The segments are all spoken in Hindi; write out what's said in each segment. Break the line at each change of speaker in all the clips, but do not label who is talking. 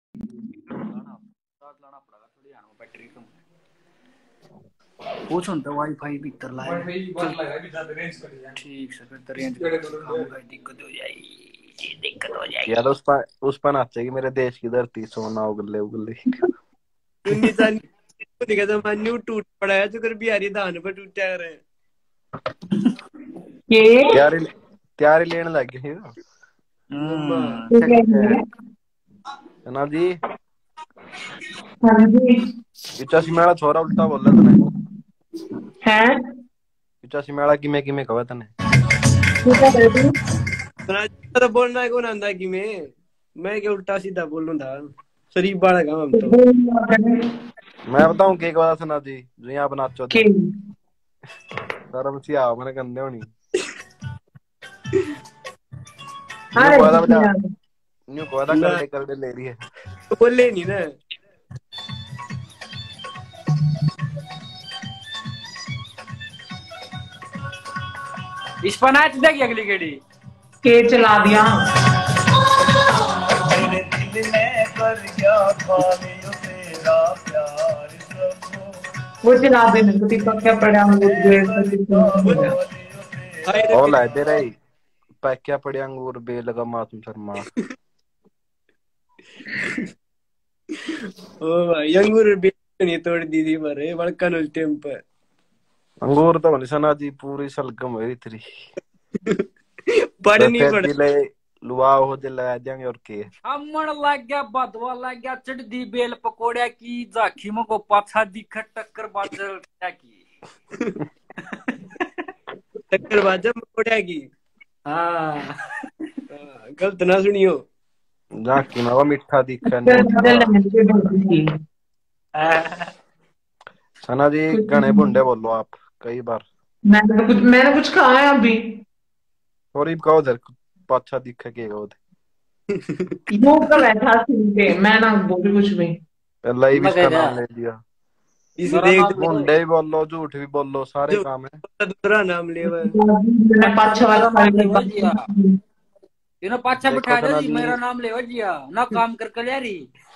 लाना पड़ेगा थोड़ी आना बैटरी कम कुछ होता वाईफाई भीतर लाए ठीक से फिर रेंज दिक्कत हो जाएगी
यार उस पर नाचेगी मेरे देश की धरती सोना उगले उगले
टूट पड़ा है तो कर बिहारी धान पर टूटा रहे
तैयारी लेने लग गई ना जी चश्मेला छोरा उल्टा बोल रहा तने
हैं
चश्मेला किमें किमें कहा तने
तो बोलना कौन आंदा कि मैं क्या उल्टा सीधा बोलूं था शरीफ बाड़ा का हम तो
मैं बताऊं के कहा सना जी जो यहाँ बनाचो थे शर्म सी आओ मैंने गंदे होनी न्यू कोदा कर दे ले रही है
बोले नहीं ना
इस पर नाच देगी अगली गेड़ी
के चला दिया
मेरे दिल में कर क्या खाने तेरा प्यार
वो चला दे मेरे को टिकटॉक क्या पड़ा
ओ ला दे रही पैक्या पड़े अंगूर बेल लगा मासूम शर्मा
ओ भाई अंगूर बेल नहीं तोड़ दी थी मारे बड़का नो टेम्पर
अंगूर तो बनी सना जी पूरी सलगम है इतनी
पढ़ नहीं पड़
दिले लुआ हो दे लगा देंगे और के
अमन लग गया बदवा लग गया चढ़दी बेल पकोड़िया की जाखी में को पाछा दिखत टक्कर बाजर क्या की
टक्कर बाजर पकोड़िया की
हां
गलत ना सुनियो
जाखी में वो मिठा दिखा सना जी गणे बुंडे बोलो आप कई बार
मैंने कुछ कहा है अभी
और इब कहो उधर पाछा दिखा के उधर
वो कर बैठा सुन के मैं ना बोल कुछ भी
पहले ही इसका नाम ले दिया
इस देख
बुंडे भी बोलो झूठ भी बोलो सारे काम है
दूसरा नाम ले
मैंने पाछा वाला
इनो पाछा बिठा दो जी मेरा नाम ले वजिया ना काम कर कल्यारी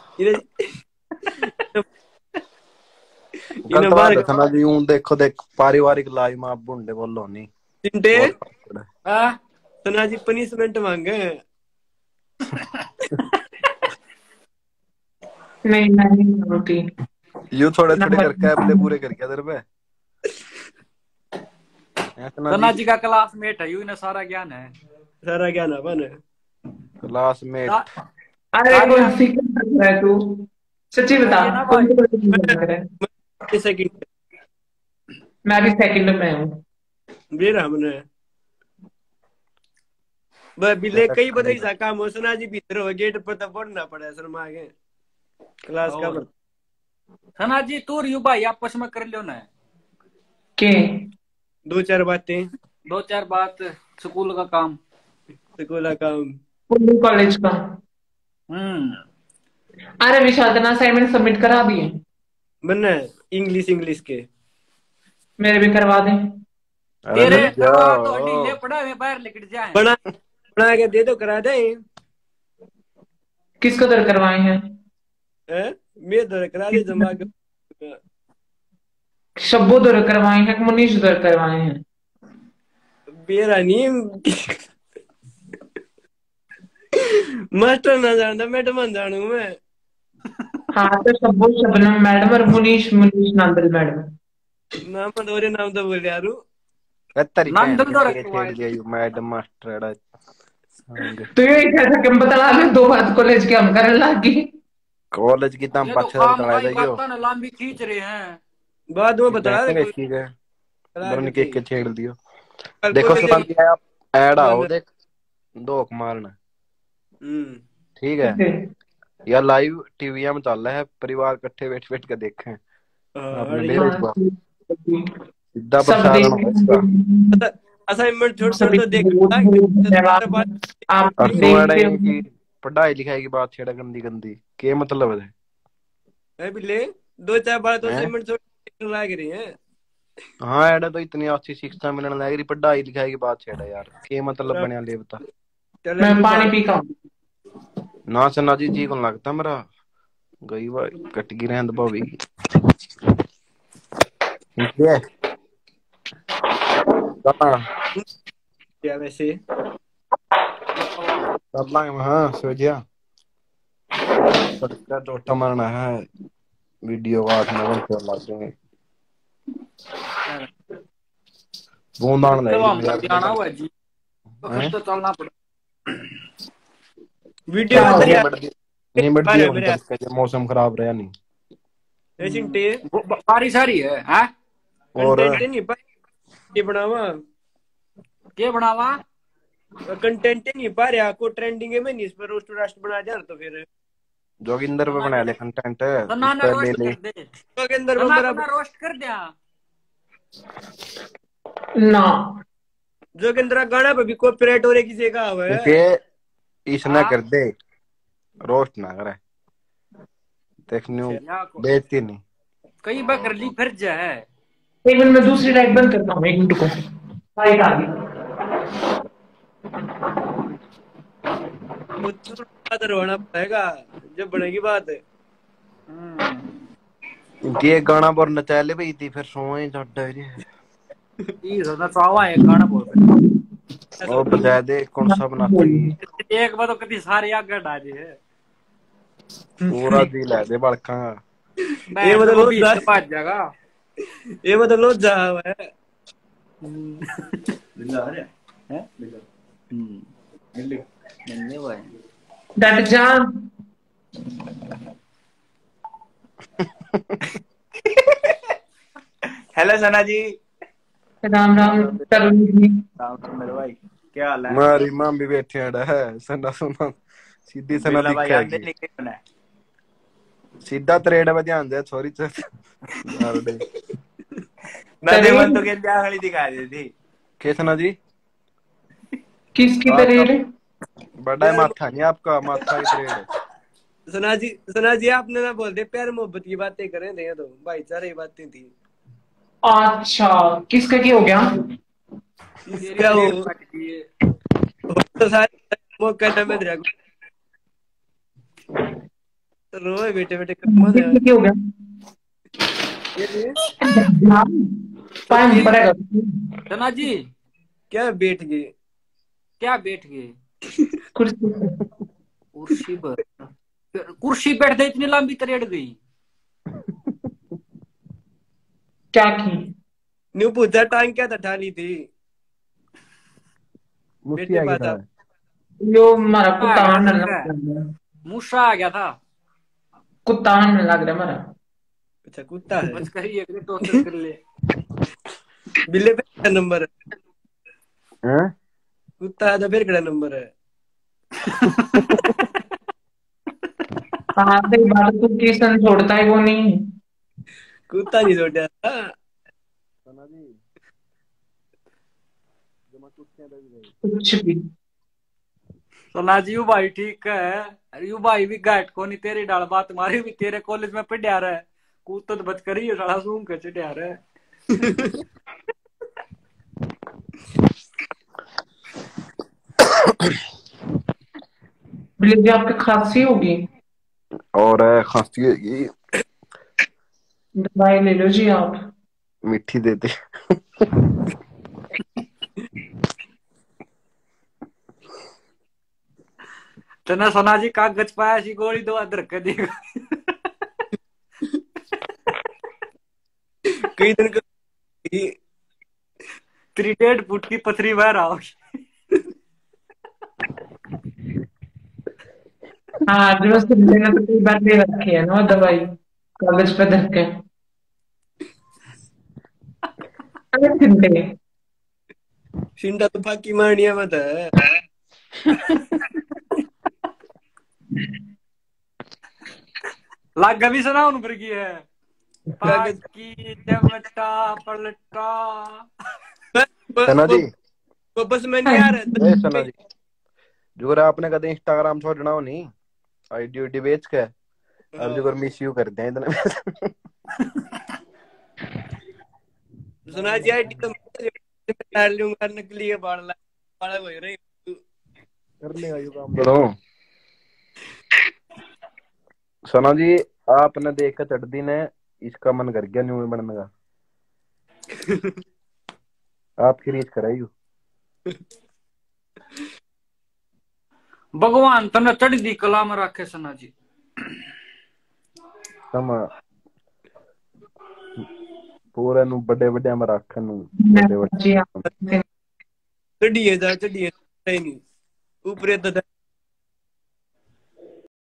इन बार सना जी हूं देखो देख पारिवारिक लाइफ में आप बुंडे बोलो नहीं
चिंटे हां सना जी पनिशमेंट मांगे
नहीं मांगती
यू थोड़े थोड़े करके अपने पूरे करके इधर पे
सना जी का क्लासमेट है यू ने सारा ज्ञान है
अपन
क्लासमेट
अरे कौन सी कर रहा है तू सच्ची बता कौन सी
सेकंड
मैं भी सेकंड में हूं
बेरा हमने बिले कई बधाई सा काम हो सुना जी भीतर हो गेट पर तो पढ़ना पड़ा शर्मा के क्लास का
सना जी तू यू भाई आपस में कर लियो ना
के
दो चार बात स्कूल का काम
कॉलेज का अरे विशाल तना असाइनमेंट सबमिट करा दिए
बन्ना इंग्लिश के
मेरे भी करवा दे
तेरे करवा तो हड्डी ले पड़ा मैं बाहर लेकर जाए
बना के दे दो करा दे
किसको दर करवाए हैं
मैं दर करा दे जमा के
शब्बो दर करवाए हैं मुनीश दर करवाए हैं
बेरा नहीं मास्टर ना जानता मैडम जानू मैं
हाँ तो शब्बो शबनम मैडम और मुनीश नंदल मैडम
नाम दोरे नाम तो बोल यारू
नंदल दर
मैडम मास्टर
तो ये कैसा कम बता ले दो बात कॉलेज के हम करने लगी
कॉलेज की तम पाछे चढ़ा दे यो
लंबी खींच रहे हैं
बाद में बता दे
ठीक है बरन के छेड़ दियो देखो सुना दिया आप ऐड आओ देख दोक मारना ठीक है या लाइव टीवी में चल रहा है परिवार इकट्ठे बैठ के देखें सीधा प्रसारण होगा
असाइनमेंट छोड़ तो देख
आप
पढ़ाई लिखाई की बात छेड़ा गंदी क्या मतलब है
बिल्ले दो चार बार तो असाइनमेंट छोड़ लग रही है
हाँ एडा तो इतनी अच्छी शिक्षा मिलने लग रही पढ़ाई लिखाई की बात छेड़ा यार क्या मतलब बनया ले बता
मैं पानी पी का
ना सना जी कौन लगता मेरा गई भाई कट गई रहंद भावेगी ठीक है
क्या वैसे
कर लांगे हाँ सोचिया सबका टोटा मारना है वीडियो का 8-9 घंटे लग जाएंगे बूंदान ले
जाना हुआ जी तो चलना पड़ा
वीडियो
क्या हो गया?
नहीं बढ़ती मौसम खराब रहा नहीं
बारिश आ रही है हैं
और
कंटेंट नहीं ये बनावा
क्या बनावा
कंटेंट नहीं पा रहा को ट्रेंडिंग में नहीं इस पर रोस्ट रास्ट बना जा तो फिर
जोगिंदर पे बना ले कंटेंट
तो ना रोस्ट कर दे
जोगिंदर
तो
मेरा
ना रोस्ट कर दिया
ना
जोगिंदर गाना पे भी कॉपीराइट हो रहा किसी का हुआ है
क्योंकि इसने कर दे रोस्ट ना करे देखने बेचती नहीं
कई बार कर ली फिर जा है
एक मिनट में दूसरी लाइट बंद करता हूँ 1 मिनट को लाइट आ गई
रोना पड़ेगा जब बनेगी बात
ये गाना पर नचाले भी थी फिर सोए चढ़
ये ना चावा है गाना बोल
और बजा दे कौन सा बनाती
एक बार तो कभी सारे आगे डाले है
पूरा दिल है दे बड़का
ये मतलब
बीच से पाँच जगह
ये मतलब लो जा है
बिल्ला आ रहा है बिल्ला मिलने हुआ है
डट जा
हेलो सना जी
राम राम तरुण जी
मेरे भाई क्या हाल है
मारी मां भी बैठे है सना सुना सीधी सना दिखेगी सीधा तरेड़ा पे ध्यान दे सॉरी मार दे
मैं देवन तो के क्या खड़ी दिखा दी थी
कैसना जी
किसकी तरेड़
बड़ा माथा नहीं आपका माथा की तरेड़
सना जी आपने ना बोलते प्यार मोहब्बत की बातें करें थे तो भाईचारे की बातें थी
अच्छा किसका क्या हो गया
क्या हो तो सारे मौका ना मिल रहा रोए बेटे बेटे
किसका क्या हो गया पड़ेगा
तना जी
क्या बैठ गए
कुर्सी पर कुर्सी बैठते इतनी लंबी तरेड़ गई
क्या की
न्यू पूछा टांग क्या था ठाली थी
मुफ्ती आ गया था
यो हमारा कुत्ता लग रहा
मूसा आ गया था
कुत्ता लग रहा हमारा
अच्छा कुत्ता है
बस करिए तो कर ले
बिल्ले पे नंबर
हैं
कुत्ता है तो फिर कड़ा नंबर है
हाँ सही बात तू किसन छोड़ता है वो नहीं
कुत्ता नहीं छोड़ा
कुछ भी
सोना जी यू भाई ठीक है यू भाई भी गाइट को नहीं तेरी डाल बात मारी भी तेरे कॉलेज में पढ़िया रहा है कूत तो बच करी है साला सूंघ के चढ़िया रहा है
बिल्ली आपकी खांसी होगी
और खांसी होगी
दवाई ले लो जी आप
मिठी देते
तो ना सोना जी कागज पाया सी गोली दो अदर के देगा
कई दिन का
3 फुट की पथरी बाहर आओगी
हाँ जो मैंने तो कई बार दे रखी है ना दवाई कागज पे धर के चिंते
शिंदा तो फाकी मारनिया मत है
लाग भी सुना उन पर की है फाकी टमटा पलटा
सना जी
वो बस मैं नहीं आ रहा
सना जी जो आपने कदे इंस्टाग्राम छोड़ना हो नहीं आईडी उडी बेच के अब जो मिस यू करते हैं इतने
सुना जी आईडी तो मैं लूंगा नकली है बाड़ा हो रही
कर लेगा ये काम तो सना जी आपने देख के चढ़दी ने इसका मन कर गया न्यू बनने का। आपकी रीच कराई
भगवान तने चढ़दी कला में रखे सना जी।
समा पूरे नु बड़े बड़े में रखन नु बड़े बड़े
चढ़िए जा चढ़िए नहीं ऊपरे तो